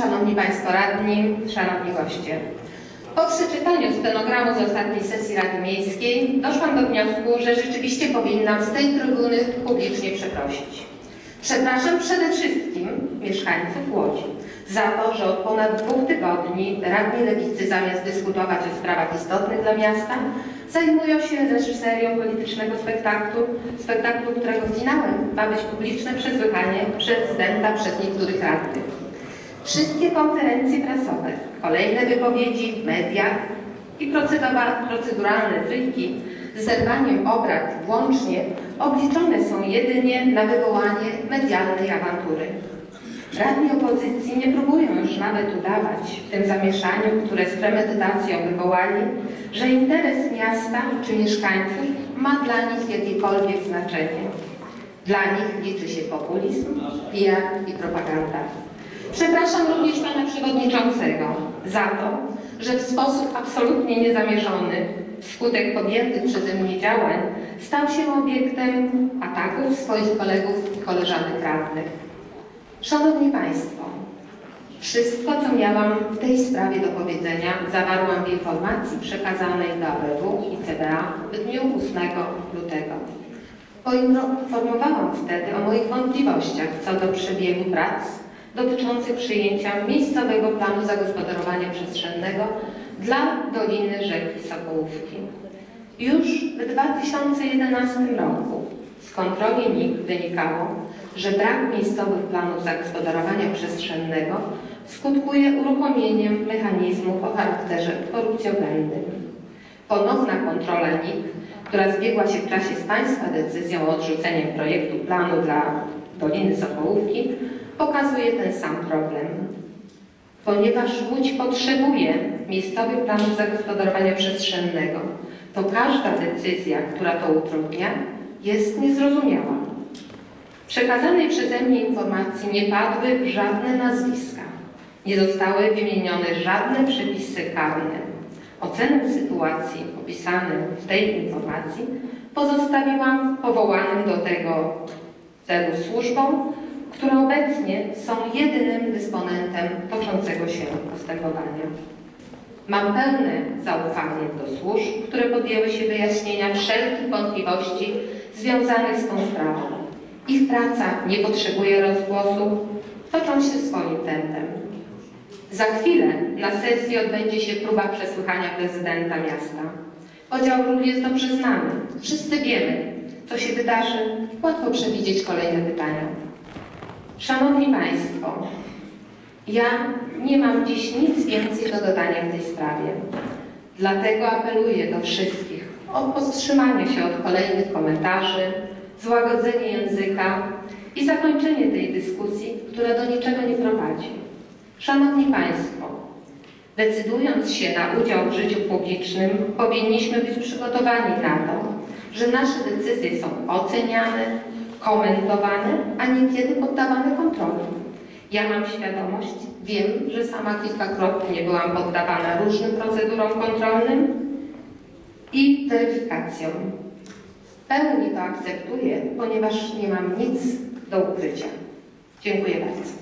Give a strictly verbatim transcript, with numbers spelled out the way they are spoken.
Szanowni Państwo Radni, Szanowni Goście. Po przeczytaniu stenogramu z ostatniej sesji Rady Miejskiej doszłam do wniosku, że rzeczywiście powinnam z tej trybuny publicznie przeprosić. Przepraszam przede wszystkim mieszkańców Łodzi za to, że od ponad dwóch tygodni radni Lewicy zamiast dyskutować o sprawach istotnych dla miasta, zajmują się reżyserią politycznego spektaklu, spektaklu, którego finałem ma być publiczne przesłuchanie prezydenta przez niektórych radnych. Wszystkie konferencje prasowe, kolejne wypowiedzi w mediach i proceduralne tryki z zerwaniem obrad włącznie obliczone są jedynie na wywołanie medialnej awantury. Radni opozycji nie próbują już nawet udawać w tym zamieszaniu, które z premedytacją wywołali, że interes miasta czy mieszkańców ma dla nich jakiekolwiek znaczenie. Dla nich liczy się populizm, P R i propaganda. Przepraszam również pana przewodniczącego za to, że w sposób absolutnie niezamierzony wskutek podjętych przeze mnie działań stał się obiektem ataków swoich kolegów i koleżanek radnych. Szanowni Państwo, wszystko, co miałam w tej sprawie do powiedzenia, zawarłam w informacji przekazanej do A B W i C B A w dniu ósmego lutego. Poinformowałam wtedy o moich wątpliwościach co do przebiegu prac dotyczących przyjęcia miejscowego planu zagospodarowania przestrzennego dla Doliny Rzeki Sokołówki. Już w dwa tysiące jedenastym roku z kontroli N I K wynikało, że brak miejscowych planów zagospodarowania przestrzennego skutkuje uruchomieniem mechanizmów o charakterze korupcjogennym. Ponowna kontrola N I K, która zbiegła się w czasie z Państwa decyzją o odrzuceniu projektu planu dla Doliny Sokołówki, pokazuje ten sam problem. Ponieważ Łódź potrzebuje miejscowych planów zagospodarowania przestrzennego, to każda decyzja, która to utrudnia, jest niezrozumiała. W przekazanej przeze mnie informacji nie padły żadne nazwiska. Nie zostały wymienione żadne przepisy karne. Ocenę sytuacji opisanej w tej informacji pozostawiłam powołanym do tego celu służbom, które obecnie są jedynym dysponentem toczącego się postępowania. Mam pełne zaufanie do służb, które podjęły się wyjaśnienia wszelkich wątpliwości związanych z tą sprawą. Ich praca nie potrzebuje rozgłosu, toczą się swoim tempem. Za chwilę na sesji odbędzie się próba przesłuchania prezydenta miasta. Podział ról jest dobrze znany. Wszyscy wiemy, co się wydarzy. Łatwo przewidzieć kolejne pytania. Szanowni Państwo, ja nie mam dziś nic więcej do dodania w tej sprawie. Dlatego apeluję do wszystkich o powstrzymanie się od kolejnych komentarzy, złagodzenie języka i zakończenie tej dyskusji, która do niczego nie prowadzi. Szanowni Państwo, decydując się na udział w życiu publicznym, powinniśmy być przygotowani na to, że nasze decyzje są oceniane, komentowane, a niekiedy poddawane kontroli. Ja mam świadomość, wiem, że sama kilkakrotnie byłam poddawana różnym procedurom kontrolnym i weryfikacjom. W pełni to akceptuję, ponieważ nie mam nic do ukrycia. Dziękuję bardzo.